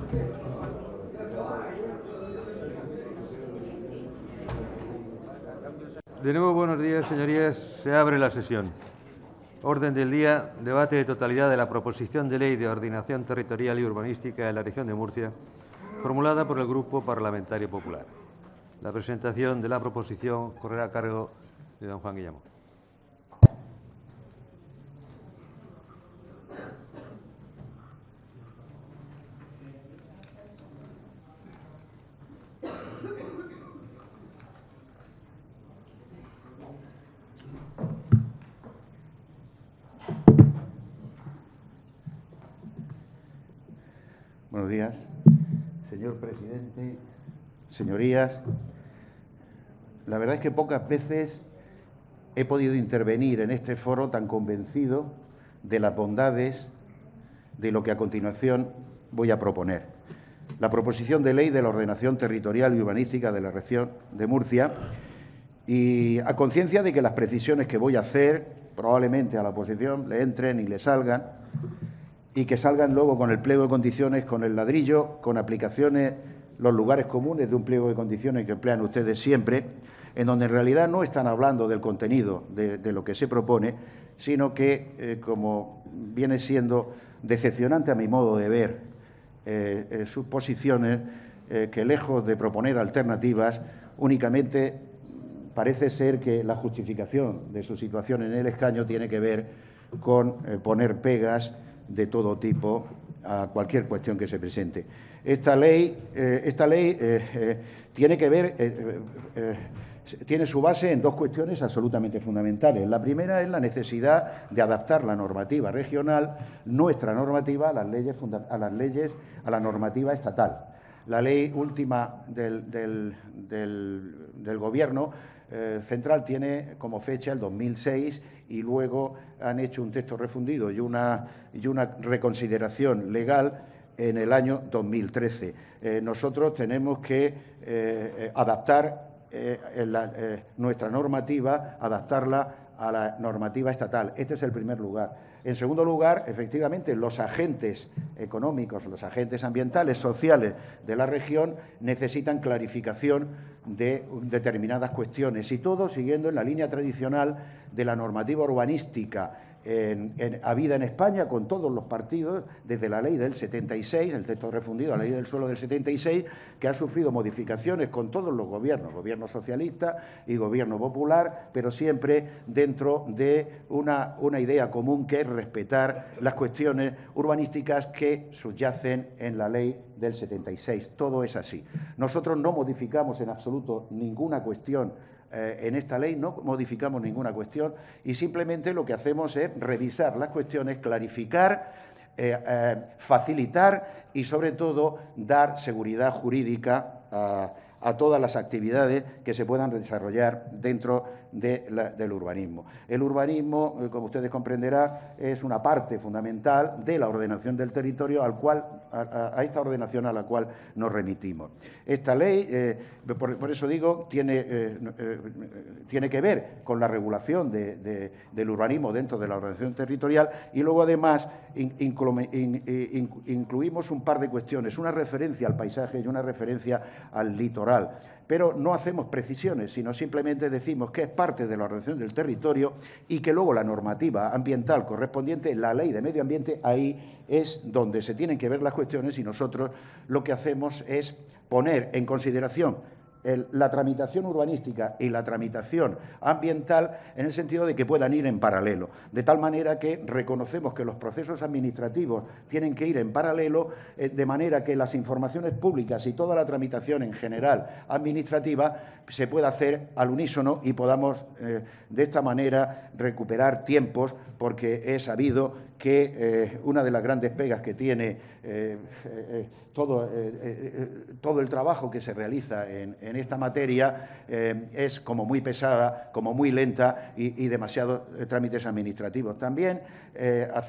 De nuevo, buenos días, señorías. Se abre la sesión. Orden del día, debate de totalidad de la proposición de ley de ordenación territorial y urbanística de la región de Murcia, formulada por el Grupo Parlamentario Popular. La presentación de la proposición correrá a cargo de don Juan Guillamón. Buenos días, señor presidente, señorías. La verdad es que pocas veces he podido intervenir en este foro tan convencido de las bondades de lo que a continuación voy a proponer. La proposición de ley de la ordenación territorial y urbanística de la región de Murcia, y a conciencia de que las precisiones que voy a hacer probablemente a la oposición le entren y le salgan, y que salgan luego con el pliego de condiciones, con el ladrillo, con aplicaciones, los lugares comunes de un pliego de condiciones que emplean ustedes siempre, en donde en realidad no están hablando del contenido de lo que se propone, sino que, como viene siendo decepcionante a mi modo de ver, sus posiciones, que lejos de proponer alternativas, únicamente parece ser que la justificación de su situación en el escaño tiene que ver con poner pegas de todo tipo a cualquier cuestión que se presente. Esta ley tiene que ver, tiene su base en dos cuestiones absolutamente fundamentales. La primera es la necesidad de adaptar la normativa regional, nuestra normativa, a la normativa estatal. La ley última del Gobierno central tiene como fecha el 2006 y luego han hecho un texto refundido y una reconsideración legal en el año 2013. Nosotros tenemos que adaptar nuestra normativa, adaptarla a la normativa estatal. Este es el primer lugar. En segundo lugar, efectivamente, los agentes económicos, los agentes ambientales, sociales de la región necesitan clarificación de determinadas cuestiones, y todo siguiendo en la línea tradicional de la normativa urbanística habida en España con todos los partidos, desde la ley del 76, el texto refundido, la ley del suelo del 76, que ha sufrido modificaciones con todos los gobiernos, gobierno socialista y gobierno popular, pero siempre dentro de una idea común, que es respetar las cuestiones urbanísticas que subyacen en la ley del 76. Todo es así. Nosotros no modificamos en absoluto ninguna cuestión en esta ley, no modificamos ninguna cuestión, y simplemente lo que hacemos es revisar las cuestiones, clarificar, facilitar y, sobre todo, dar seguridad jurídica a todas las actividades que se puedan desarrollar dentro del urbanismo. El urbanismo, como ustedes comprenderán, es una parte fundamental de la ordenación del territorio, a esta ordenación a la cual nos remitimos. Esta ley, por eso digo, tiene que ver con la regulación del urbanismo dentro de la ordenación territorial, y luego, además, incluimos un par de cuestiones, una referencia al paisaje y una referencia al litoral. Pero no hacemos precisiones, sino simplemente decimos que es parte de la ordenación del territorio y que luego la normativa ambiental correspondiente, la ley de medio ambiente, ahí es donde se tienen que ver las cuestiones, y nosotros lo que hacemos es poner en consideración la tramitación urbanística y la tramitación ambiental, en el sentido de que puedan ir en paralelo, de tal manera que reconocemos que los procesos administrativos tienen que ir en paralelo, de manera que las informaciones públicas y toda la tramitación en general administrativa se pueda hacer al unísono y podamos de esta manera recuperar tiempos, porque he sabido que una de las grandes pegas que tiene todo el trabajo que se realiza en esta materia es como muy pesada, como muy lenta y demasiados trámites administrativos. También